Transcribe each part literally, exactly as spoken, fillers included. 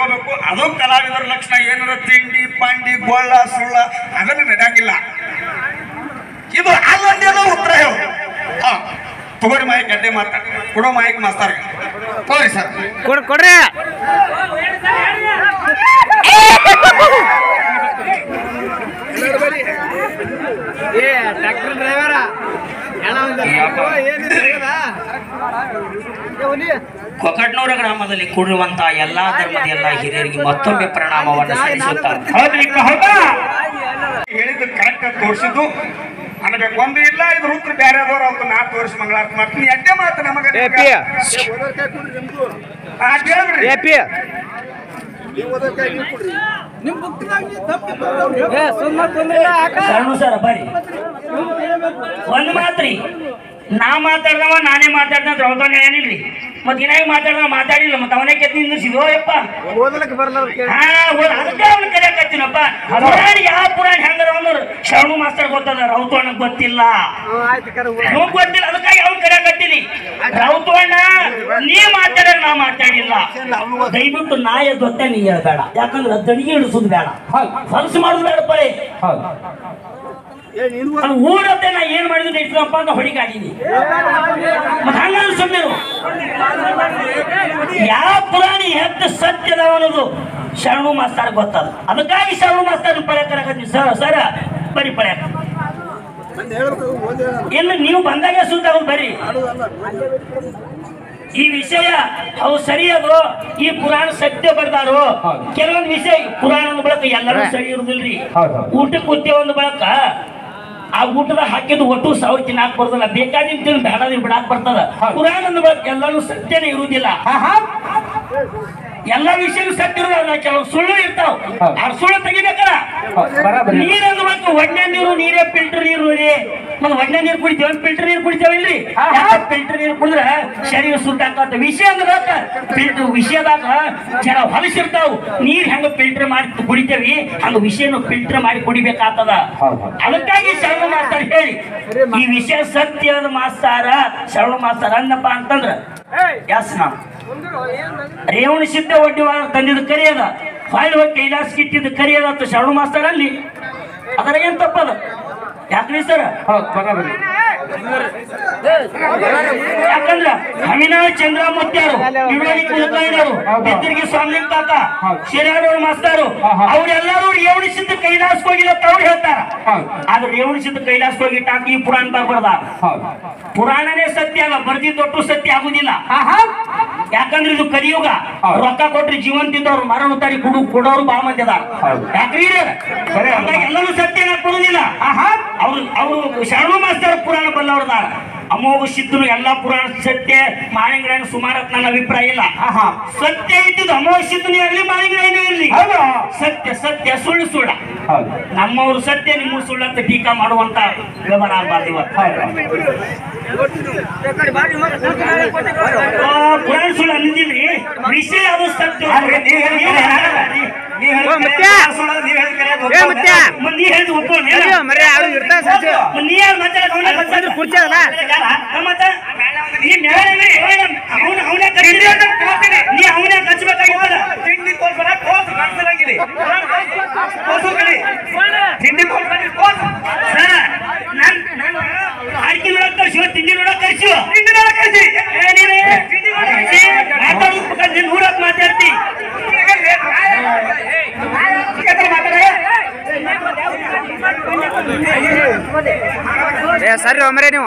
ಇಟ್ಕೋಬೇಕು. ಅದು ಕಲಾವಿದರ ಲಕ್ಷಣ. ಏನಾರ ತಿಂಡಿ ಪಾಂಡಿ ಗೋಳ ಸುಳ್ಳ ಅದನ್ನು ನಡೆಯಂಗಿಲ್ಲ. ಇದು ಅಲ್ಲೊಂದೇನೋ ಉತ್ತರ ಹೇಳು. ಹಾ ತಗೋರಿ ಮಾಯಿಕ್ ಗಡ್ಡೆ ಮಾತಾಡ ಕೊಡೋ ಮಾಯಿಕ್ ಮಾಸ್ತಾರ ತಗೋರಿ ಸರ್ ಕೊಡ್ ಕೊಡ್ರಿ ಟ್ರ್ಯಾಕ್ಟರ್ ಡ್ರೈವರ ಕೊಕಟ್ನೂರ ಗ್ರಾಮದಲ್ಲಿ ಕೂಡಿರುವಂತಹ ಎಲ್ಲಾ ಧರ್ಮದ ಎಲ್ಲಾ ಹಿರಿಯರಿಗೆ ಮತ್ತೊಮ್ಮೆ ಪ್ರಣಾಮವನ್ನು ಸಲ್ಲಿಸುತ್ತಾರೆ. ಹೇಳಿದ್ದು ಕರೆಕ್ಟ್ ತೋರಿಸಿದ್ದು ಅನ್ಬೇಕು. ಒಂದು ಇಲ್ಲ ಇದು ಉತ್ತರ ಬೇರೆದವ್ರು ಅವ್ರು ನಾ ತೋರಿಸಿ ಮಂಗಳಾರತಿ ಮಾಡ್ತೀನಿ. ಎಡ್ಡೆ ಮಾತು ನಮಗೆ ಶರಣು ಸರ್ ಬರ್ರಿ ಒಂದು ಮಾತ್ರಿ. ನಾ ಮಾತಾಡ್ದವ ನಾನೇ ಮಾತಾಡ್ದ ದ್ರೌಪದಿ ಏನಿಲ್ರಿ. ಮತ್ ಇನ್ನಾಗ ಮಾತಾಡ್ದ ಮಾತಾಡಿಲ್ಲ ಮತ್ ಅವನೇ ಕೆತ್ತಿ ನಿಂದಿಸಿದ್ವೋ ಯಪ್ಪ. ಹಾ ಅದಕ್ಕೆ ಅವ್ನ ಕರೆಯಕತ್ತೀನಪ್ಪ. ಪುರಾಣ ಯಾವ ಪುರಾಣ ಹೆಂಗರ ಅವ್ನವ್ರು ಶರಣು ಮಾಸ್ತರ್ ಗೊತ್ತದ, ರೌತವಣ್ಣ ಗೊತ್ತಿಲ್ಲ. ನಮಗ್ ಗೊತ್ತಿಲ್ಲ ಅದಕ್ಕಾಗಿ ಅವ್ನು ಕರೆಯಕತ್ತೀನಿ. ರೌತವಣ್ಣ ನೀ ಮಾತಾಡ ನಾ ಮಾತಾಡಿಲ್ಲ. ದಯವಿಟ್ಟು ನಾಯ ಗೊತ್ತ ನೀ ಹೇಳ್ಬೇಡ. ಯಾಕಂದ್ರೆ ದಡಿಗೆ ಇಳಿಸೋದು ಬೇಡ, ಹೊಲಸು ಮಾಡೋದು ಬೇಡ. ಪರೇ ಊರತ್ತೆ ನಾ ಏನ್ ಮಾಡಿದ್ರು ಇಟ್ರಪ್ಪ ಅಂತ ಹೊಡಿಗಾಡಿನಿ. ಮತ್ ಹಂಗ ಸುಮ್ಮನೆ ಯಾವ ಪುರಾಣಿ ಹೆತ್ತ ಸತ್ಯದ ಅನ್ನೋದು ಶರಣು ಮಾಸ್ತರ್ ಗೊತ್ತದ. ಅದಕ್ಕಾಗಿ ಶರಣು ಮಾಸ್ತರ್ ಪರ್ಯಾಕರಕತ್ತೀವಿ. ಸರ್ ಸರ ಬರೀ ಪರ್ಯಾಕ ಇಲ್ಲ ನೀವು ಬಂದಾಗ ಸುತ್ತ ಬರ್ರಿ. ಈ ವಿಷಯ ಅವು ಸರಿಯದು. ಈ ಪುರಾಣ ಸತ್ಯ ಬರ್ದಾರು. ಕೆಲವೊಂದು ವಿಷಯ ಪುರಾಣದ ಬಳಕ ಎಲ್ಲರೂ ಸರಿ ಇರುದಿಲ್ರಿ. ಊಟಕ್ಕೆ ಕೂತೇ ಒಂದು ಬಳಕ ಆ ಊಟದ ಹಾಕಿದ್ದು ಒಟ್ಟು ಸಾವಿರ ತಿನ್ನಾಕ್ ಬರ್ತದ. ಬೇಕಾದಿನ್ ತಿನ್ ಬೇಡ ಬಿಡಾಕ್ ಬರ್ತದ. ಪುರಾಣದ ಬಳಕ ಎಲ್ಲರೂ ಸತ್ಯನೇ ಇರುವುದಿಲ್ಲ. ಎಲ್ಲಾ ವಿಷಯ ಸತ್ಯ ಇರೋದ, ಕೆಲವು ಸುಳ್ಳು ಇರ್ತಾವ. ಆ ಸುಳ್ಳು ತೆಗಿಬೇಕಲ್ಲ. ನೀರಂದು ಮತ್ತು ಒಳ್ಳೆ ನೀರು ನೀರೇ ಫಿಲ್ಟರ್ ನೀರು ರೀ. ಮತ್ತೆ ಒಳ್ಳೆ ನೀರು ಕುಡಿತೇವೆ, ಫಿಲ್ಟರ್ ನೀರು ಕುಡಿತೇವಿಲ್ರಿ. ಫಿಲ್ಟರ್ ನೀರು ಕುಡಿದ್ರೆ ಶರೀರ ಶುದ್ಧ ಆಕತ್ತ. ವಿಷಯ ಅಂದ್ರೆ ಫಿಲ್ಟರ್ ವಿಷಯದಾಗ ಜನ ಹೊಲಸಿರ್ತಾವ. ನೀರ್ ಹೆಂಗ ಫಿಲ್ಟರ್ ಮಾಡಿ ಕುಡಿತೇವಿ ಹಂಗ ವಿಷಯನು ಫಿಲ್ಟರ್ ಮಾಡಿ ಕುಡಿಬೇಕಾಗ್ತದ. ಅದಕ್ಕಾಗಿ ಶರಣ ಮಾಸ್ತಾರ ಹೇಳಿ ಈ ವಿಷಯ ಸತ್ಯದ ಮಾಸ್ತಾರ ಶರಣ ಮಾಸ್ತಾರ ಅನ್ನಪ್ಪ ಅಂತಂದ್ರ ಎಸ್ ನಾವು ರೇವಣ ಸಿದ್ಧ ಒಡ್ಡಿ ತಂದಿದ್ದು ಕರಿಯದ, ಫೈಲ್ ಹೋಗಿ ಕೈಲಾಸ ಇಟ್ಟಿದ್ದು ಕರಿಯದ ಅಂತ ಶರಣು ಮಾಸ್ತರ್ ಅಲ್ಲಿ. ಅದರ ಏನ್ ತಪ್ಪದ ಯಾಕ್ರಿ ಸರ್? ಯಾಕಂದ್ರ ಹಮಿನಾಳ ಚಂದ್ರಮೂರ್ತಿಯರು, ಇಳುವರಿ ಕುಲಕರ್ಣಿಯರು, ಬೆತ್ತರಿಗೆ ಸ್ವಾಮಿ ಕಾಕ, ಶಿರಾಡವ್ರ ಮಾಸ್ತರು ಅವ್ರೆಲ್ಲರೂ ರೇವಣ ಸಿದ್ಧ ಕೈಲಾಸ ಹೋಗಿಲ್ಲ ಅಂತ ಅವ್ರು ಹೇಳ್ತಾರ. ಆದ್ರೆ ರೇವಣ ಸಿದ್ಧ ಕೈಲಾಸ ಹೋಗಿ ಟಾಕ ಈ ಪುರಾಣದಾಗ ಬರ್ದಾರ. ಪುರಾಣನೇ ಸತ್ಯ ಅಲ್ಲ, ಬರ್ದಿದ್ದೊಟ್ಟು ಸತ್ಯ ಆಗುದಿಲ್ಲ. ಯಾಕಂದ್ರೆ ಇದು ಕಲಿಯುಗ. ರೊಕ್ಕ ಕೊಟ್ರಿ ಜೀವಂತ ಇದ್ದವ್ರು ಮರಣ ತಾರಿ ಕುಡು ಕೊಡೋರು ಬಾಳ ಮಂದಿ ಅದಾರ. ಯಾಕ್ರಿ ಎಲ್ಲರೂ ಸತ್ಯ ಕೊಡುದಿಲ್ಲ. ಅವ್ರು ಅವ್ರು ಶರಣು ಮಾಸ್ತರ್ ಪುರಾಣ ಬಲ್ಲವ್ರದಾರ. ಅಮೋಘ ಸಿದ್ಧನು ಎಲ್ಲಾ ಪುರಾಣ ಸತ್ಯ. ಮಾಳಿಂಗರಾಯನ ಸುಮಾರು ನನ್ನ ಅಭಿಪ್ರಾಯ ಇಲ್ಲ. ಸತ್ಯ ಇದ್ದಿದ್ದು ಅಮೋಘ ಸಿದ್ಧನು ಇರಲಿ ಮಾಳಿಂಗರಾಯನ ಇರಲಿ. ಸತ್ಯ ಸತ್ಯ ಸುಳ್ಳು ಸುಳ್ಳ. ನಮ್ಮವ್ರು ಸತ್ಯ ನಿಮ್ಮ ಸುಳ್ಳು ಅಂತ ಟೀಕಾ ಮಾಡುವಂತ ವ್ಯವಹಾರ ಆಗಬಾರ್ದು ಇವತ್ತು. ಪುರಾಣ ಸುಳ್ಳು ಅನ್ನದಿಲ್ರಿ, ವಿಷಯ ಅದು ಸತ್ಯ. ನೀ ಹೇಳಿದ್ ಒಪ್ಪ ನೀ ಮಾತಾಡ ಕುರ್ಚಲ್ಲ ಅವನೇ ನೀ ಅವನೇ ಕಚ್ಚಬೇಕಾಗಿಲ್ಲ. ತಿಂಡಿ ತೋರ್ಸೋಣ ಕೋಸು ಕಾಣಿಸಲಂಗಿಲ್ಲ. ಕೋಸು ಕಲಿ ತಿಂಡಿ ಅಡಿಕೆ ನೋಡಕ್ ಕಳ್ಸಿವ, ತಿಂಡಿ ನೋಡಕ್ ಕಳ್ಸಿವ, ತಿಂಡಿ ನೋಡಕ್ ಕಳ್ಸಿ ಮಾತಾಡೋದು ನೂರಕ್ ಮಾತಾಡ್ತಿ ಸರಿ ಒಮ್ಮರೆ ನೀವು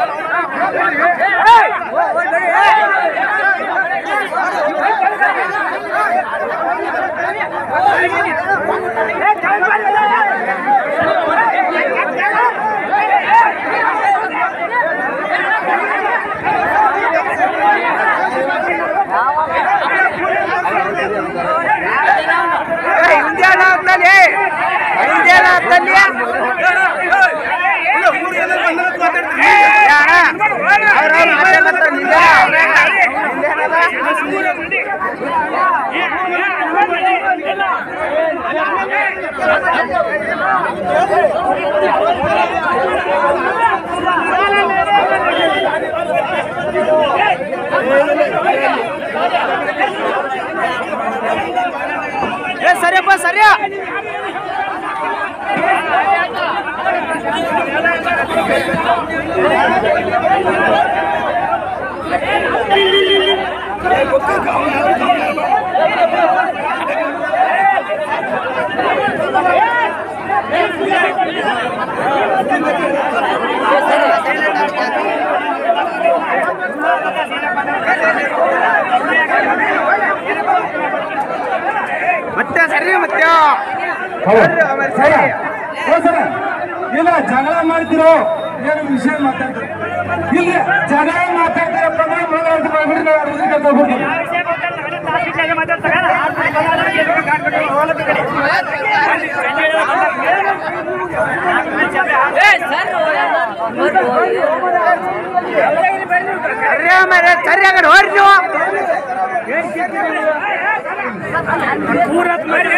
Hey! ಸರಿಯಪ್ಪ ಸರಿಯಾ ಮತ್ತೆ ಸರಿ ಮತ್ತೆ ಇಲ್ಲ ಜಗಳ ಮಾಡ್ತಿರೋ ಏನು ವಿಷಯ ಮಾತಾಡ್ತಾರೆ ಇಲ್ಲ ಜಗಳ ಮಾತಾಡ್ತಾರೆ ಸರಿಯಾಗಿ ಹೊರ ನೀವು ಪೂರತ್ ಮಾಡಿ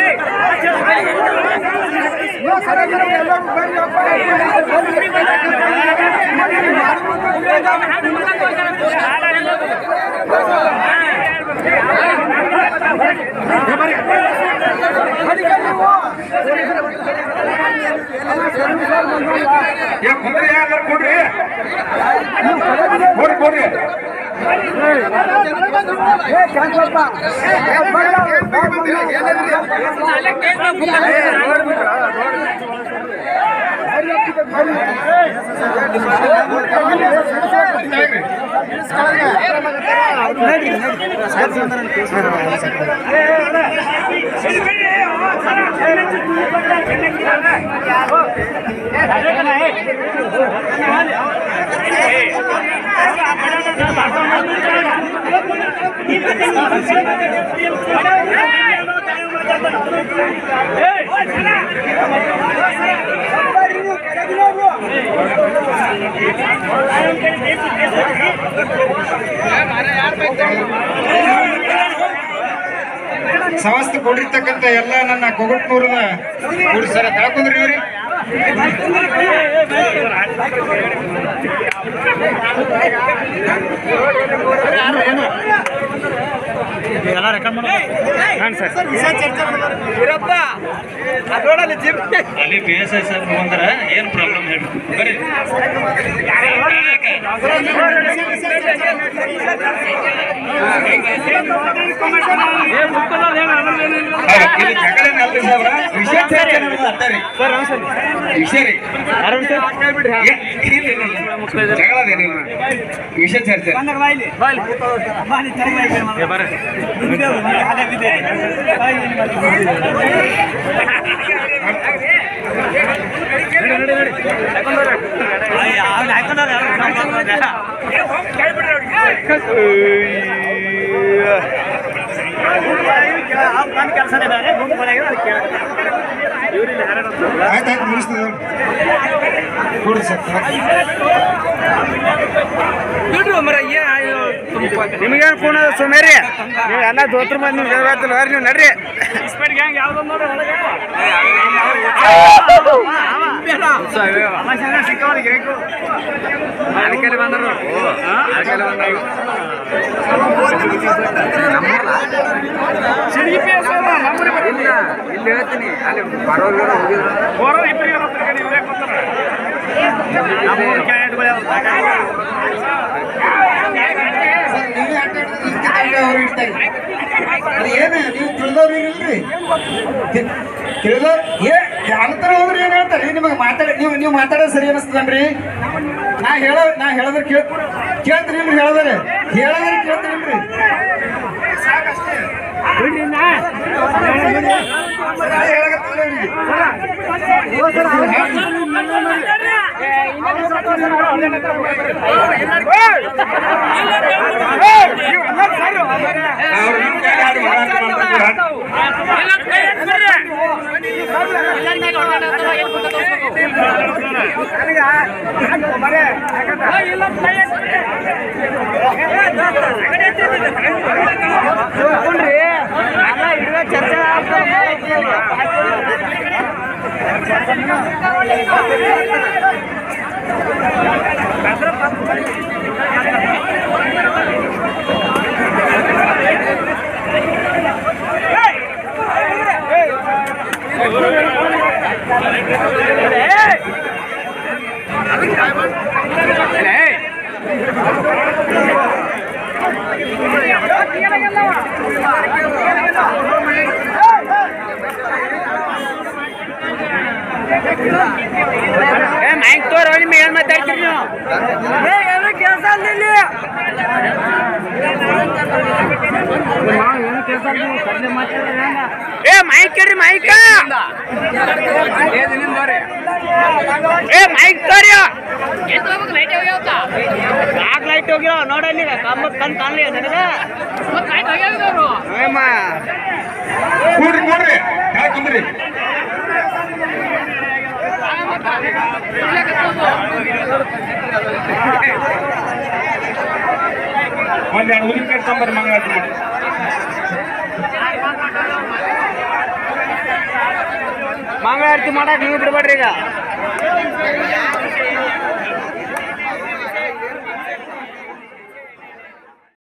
ಕೊಡ್ರಿ ಕೊಡ್ರಿ ಕೊಡ್ರಿ ಸಮಸ್ತ ಕೊಡಿರ್ತಕ್ಕಂಥ ಎಲ್ಲ ನನ್ನ ಕೊಗಟ್ನೂರದ ಸರ ಕಳ್ಕೊಂಡ್ರಿ ಇವ್ರಿ ಅಲ್ಲಿ ಪಿ ಎಸ್ ಐ ಸಾಹೇಬ್ ಬಂದ್ರ ಏನ್ ಪ್ರಾಬ್ಲಮ್ ಹೇಳಿ ಬರ್ರಿ ವಿಷಯ ರೀ ಜಗಳದೇನಿಲ್ಲ ವಿಷಯ ಚರ್ಚೆ ಆಯ್ತಾಯ್ತು ಮುಗಿಸ್ತದ ಕೊಡ್ರಿ ಸರ್ ನಿಮಗೇನು ಫೋನ್ ಅದ ಸುಮೇರಿ ನೀವು ಎಲ್ಲ ದೋತ್ರ ಮಂದಿ ನೀವು ನೀವು ನಡ್ರಿ ಅದಕ್ಕೆ ಬಂದರು ಇಲ್ಲಿ ಹೇಳ್ತೀನಿ ಅಲ್ಲಿ ಬರೋರು ಹೋಗಿದ್ರು ಏನು ನೀವು ತಿಳಿದವ್ರು ಇಲ್ರಿ ತಿಳಿದವ್ರು ಏ ಅಂತರ ಹೋದ್ರೆ ಏನ್ ಹೇಳ್ತಾರೆ ನಿಮಗೆ ಮಾತಾಡ ನೀವು ನೀವು ಮಾತಾಡೋದು ಸರಿ ಅನಿಸ್ತದನ್ರಿ ನಾ ಹೇಳೋ ನಾ ಹೇಳೋದ್ರ ಕೇಳ ಕೇಳ್ತೀನಿಲ್ರಿ ಹೇಳೋದ್ರೆ ಹೇಳೋದ್ರೆ ಕೇಳ್ತೀನಿಲ್ರಿ ಸಾಕಷ್ಟೇ ಮೈಕ್ ತೋರಿ ಮೇಲ್ ಮಾತಾಡ್ತೀರಿ ನೀವು ಕೆಲಸ ಏ ಮೈಕ್ ಕೇಳ್ರಿ ಮೈಕ್ ಏ ಮೈಕ್ ತೋರಿ ಯಾಕೆ ಲೈಟ್ ಹೋಗ್ಯಾವ ನೋಡಲ್ಲಿ ಕಂಬ ಕಣ್ ಕಾಣಲಿ ನನಗ ಕೂಡ್ರಿ ಕೂಡ್ರಿ ಯಾಕಂದ್ರಿ ಒಂದೆರಡು ಹುಲಿ ಕಟ್ಕೊಂಬರ್ರಿ ಮಂಗಳಾರತಿ ಮಾಡಿ ಮಂಗಳಾರತಿ ಮಾಡಕ್ ನೀವು ಬಿಡ್ಬೇಡ್ರಿ ಈಗ